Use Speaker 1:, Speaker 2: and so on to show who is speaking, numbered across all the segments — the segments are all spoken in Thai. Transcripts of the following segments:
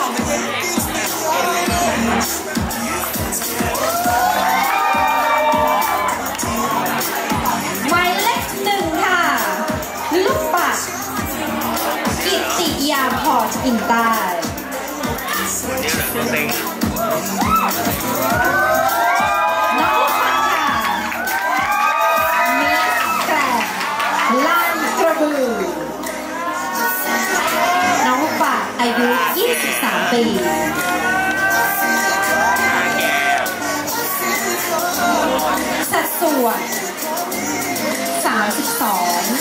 Speaker 1: หมายเลขหนึ่งค่ะลูกปัดกิตติยาพรอินใต้น้องลูกปัดค่ะมิสแกรนด์ลานกระบือน้องลูกปัดอายุ23 ปีสัดส่วน32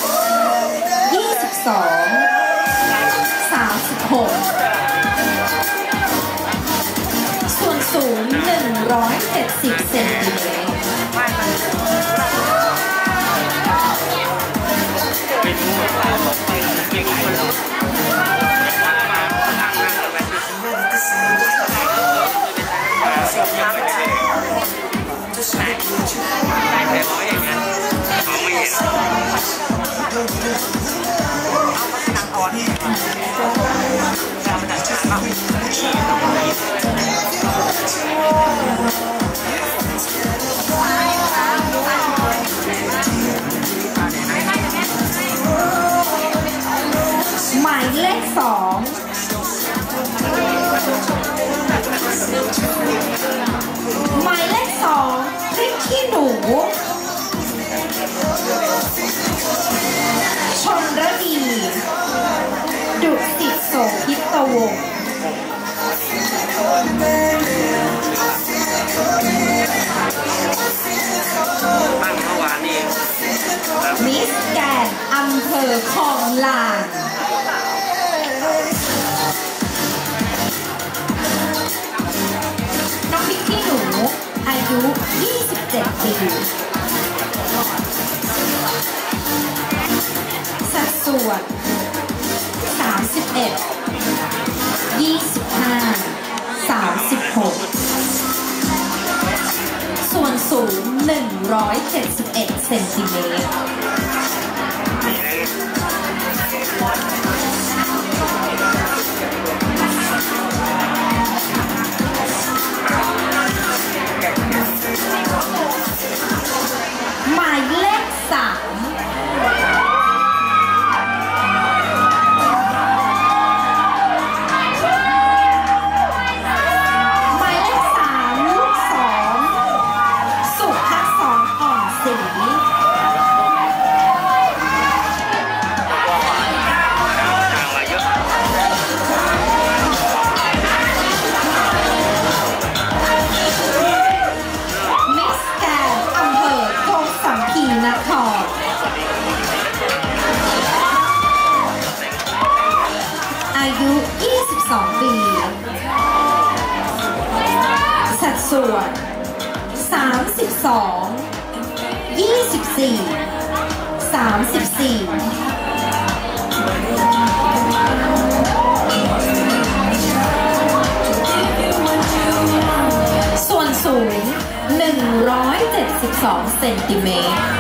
Speaker 1: 22 36ส่วนสูง170 เซนติเมตรหมายเลข2หมายเลข2พริกขี้หนูชนระดีดุสิตโสภิตวงศ์
Speaker 2: ตั้งเมื่อวานนี้
Speaker 1: มิสแกรนด์อำเภอคลองลานน้องพริกขี้หนูอายุ27 ปีสัดส่วน31 25 36ส่วนสูง171 เซนติเมตรหมายเลข3อายุ22 ปีสัดส่วน32 24 34ส่วนสูง172 เซนติเมตร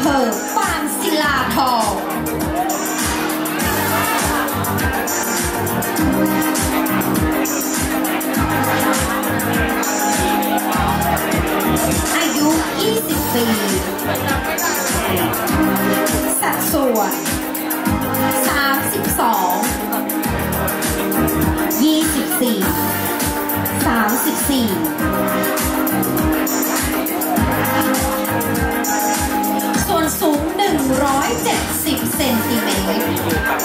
Speaker 1: ภอปางศิลาทองอายุ 20 ปีสัดส่วน ส่วนสูง 170 เซนติเมตร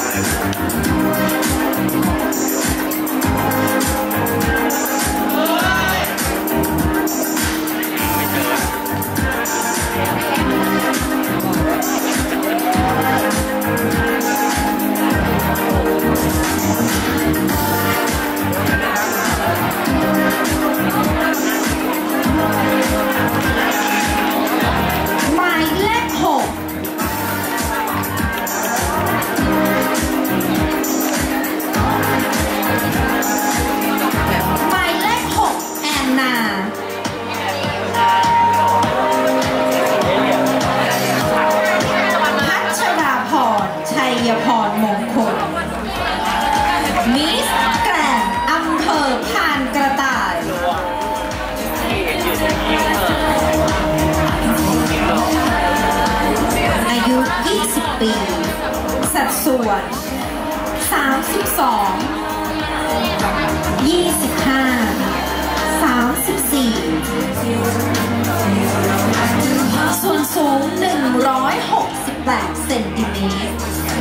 Speaker 1: หมายเลข 6แอนนาพัชราพรชัยพรมงคลมิสแกรนด์อำเภอพานกระต่ายอายุ 20 ปี สัดส่วน 32 25 34 ส่วนสูง 168 เซนติเมตร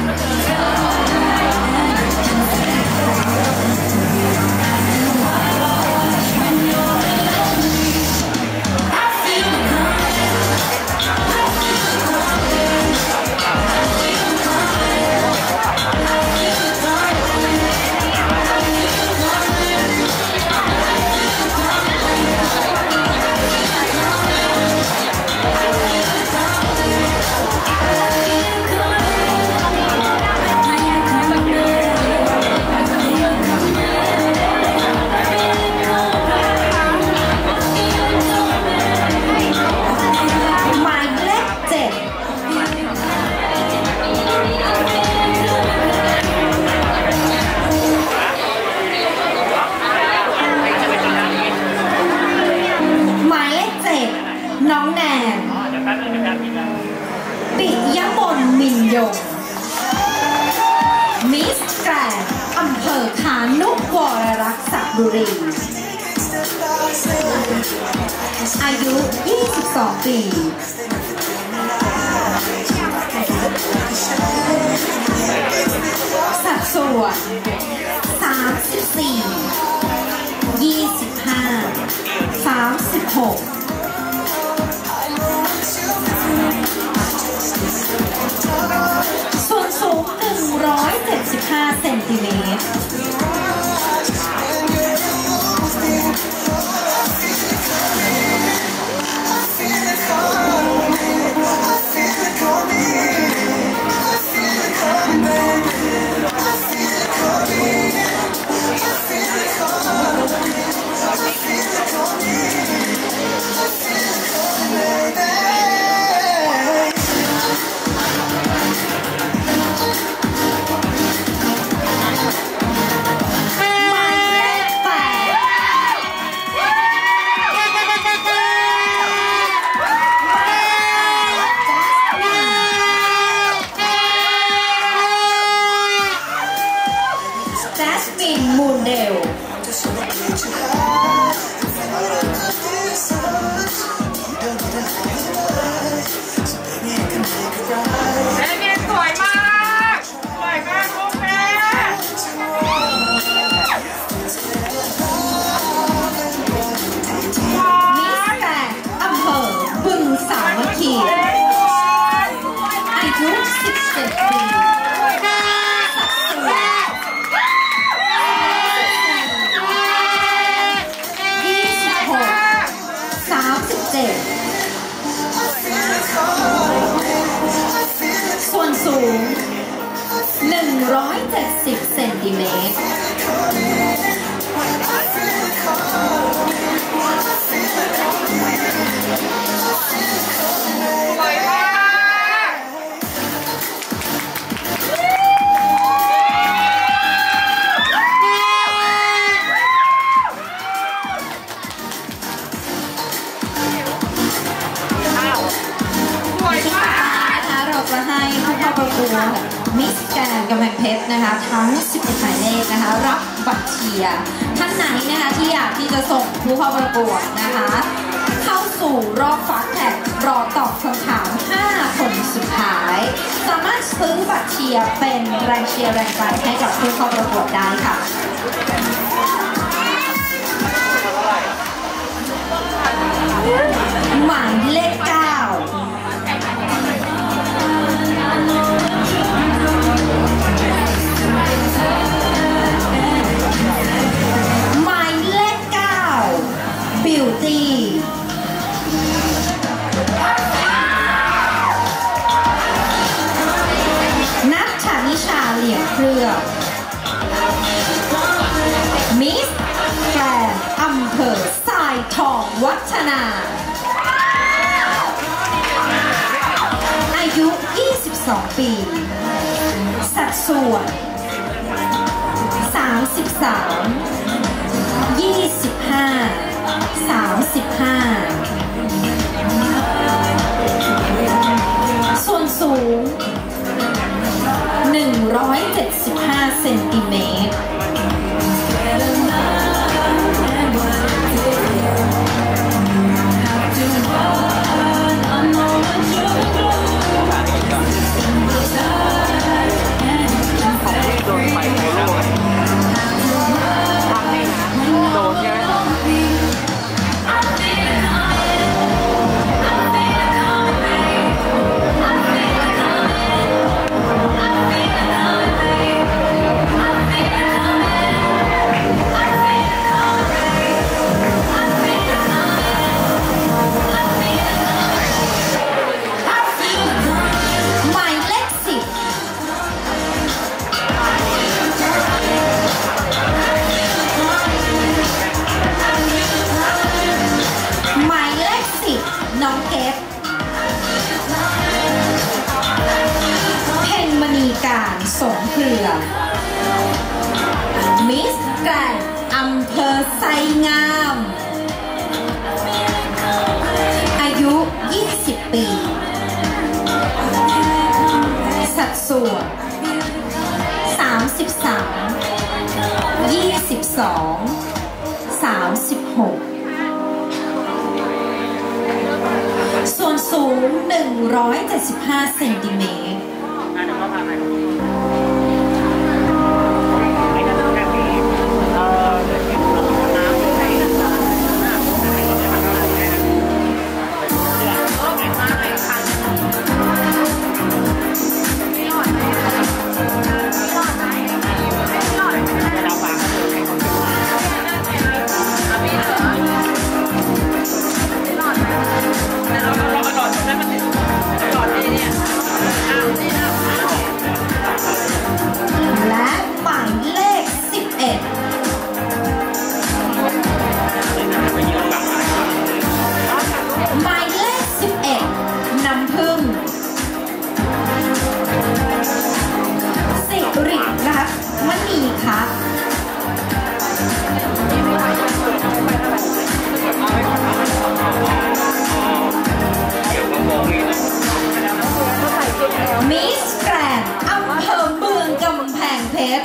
Speaker 1: น้องแนนปิยมนมินยงมิสแกรนด์อำเภอพานุวรรักษบุรีอายุ 22 ปีสัดส่วน 34 25 36ส่วนสูง 175 เซนติเมตรแจสมินมูนเดล
Speaker 3: สวยมากลูกแม่
Speaker 1: มิสแกรนด์อำเภอบึงสามัคคีอายุ 17 ปีส่วนสูง 170 เซนติเมตร
Speaker 3: สวยมาก
Speaker 1: ประกวดมิสแกรนด์กำแพงเพชรนะคะทั้ง11หมายเลขนะคะรับบัตรเชียร์ท่านไหนนะคะที่อยากที่จะส่งผู้เข้าประกวดนะคะเข้าสู่รอบฟาสต์แท็กรอตอบคำถาม5 คนสุดท้ายสามารถซื้อบัตรเชียร์เป็นแรงเชียร์แรงใจให้กับผู้เข้าประกวดได้ค่ะหมายเลข 9หมายเลข 9 Beauty นัทชานิชาเหลี่ยมเครือมิสแกรนด์อำเภอทรายทองวัฒนาอายุ 22 ปี สัดส่วน 33 25 35 ส่วนสูง 175 เซนติเมตรน้องเกฟเพ็ญมณีการสงเครือมิสแกรนด์อำเภอไซงามอายุ 20 ปี สัดส่วน 33 22 36ส่วนสูง 175 เซนติเมตรและหมายเลข 11หมายเลข 11 น้ำผึ้งสิริรัตน์มณีค่ะมิสแกรนด์อำเภอเมืองกำแพงเพชร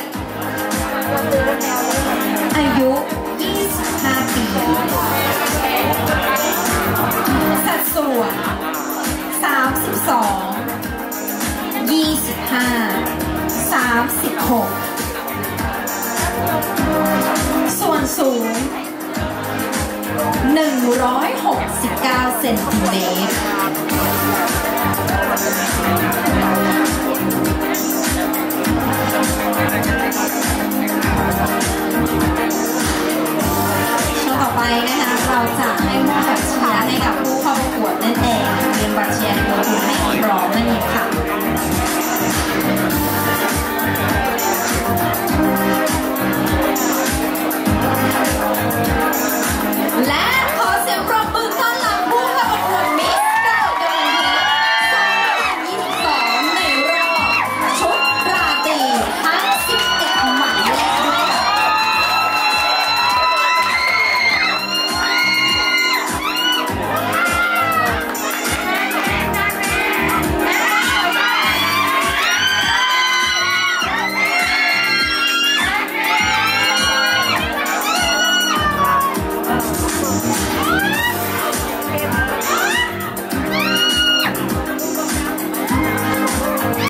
Speaker 1: อายุ 25 ปี สัดส่วน 32 25 36 ส่วนสูง 169 เซนติเมตรช่วงต่อไปนะคะเราจะให้มอบแบบ